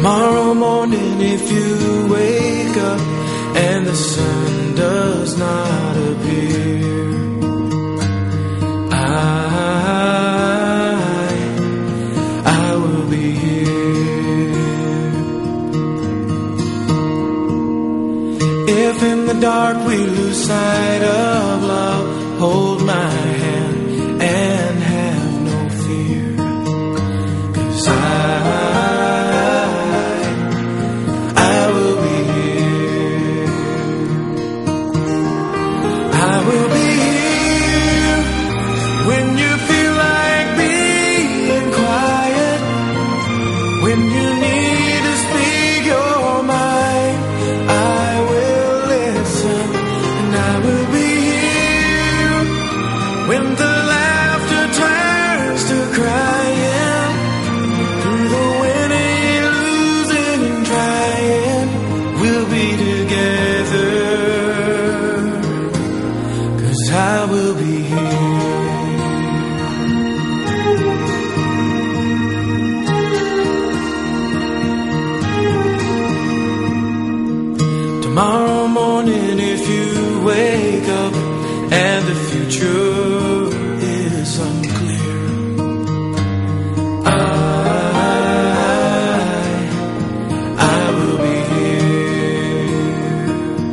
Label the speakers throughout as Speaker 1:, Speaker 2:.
Speaker 1: Tomorrow morning if you wake up and the sun does not appear, I will be here. If in the dark we lose sight of love, hold my hand and have no fear, 'cause I will be here. I will be here when you feel like being quiet, when you need to speak your mind. I will listen, and I will be here when the laughter turns to crying, through the winning, losing, and trying. We'll be together, 'cause I will be here. Tomorrow morning if you wake up and the future is unclear, I will be here.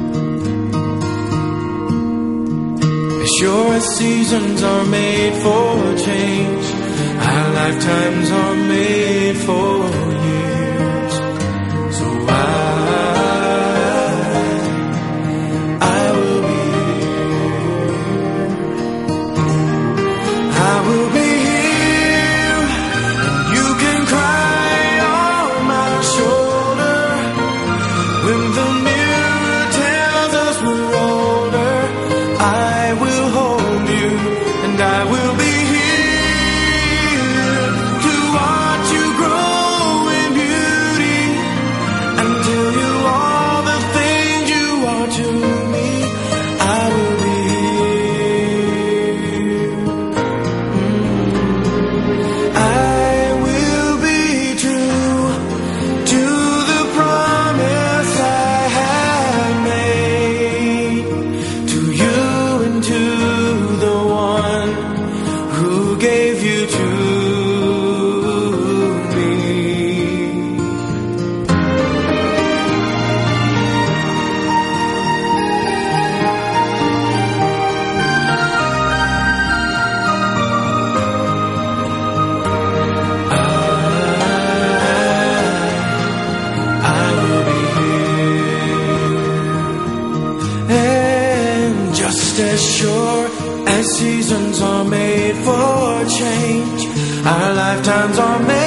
Speaker 1: As sure as seasons are made for change, our lifetimes are made for years. So I will be here. I will be here. You can cry on my shoulder when the mirror tells us we're older. I will hold you, and I will be here to watch you grow in beauty and tell you all the things you are to me. I will be here. I will be true to the promise I have made to you and to the one who gave you to me. I will be here. And just as sure as seasons are made for change, our lifetimes are made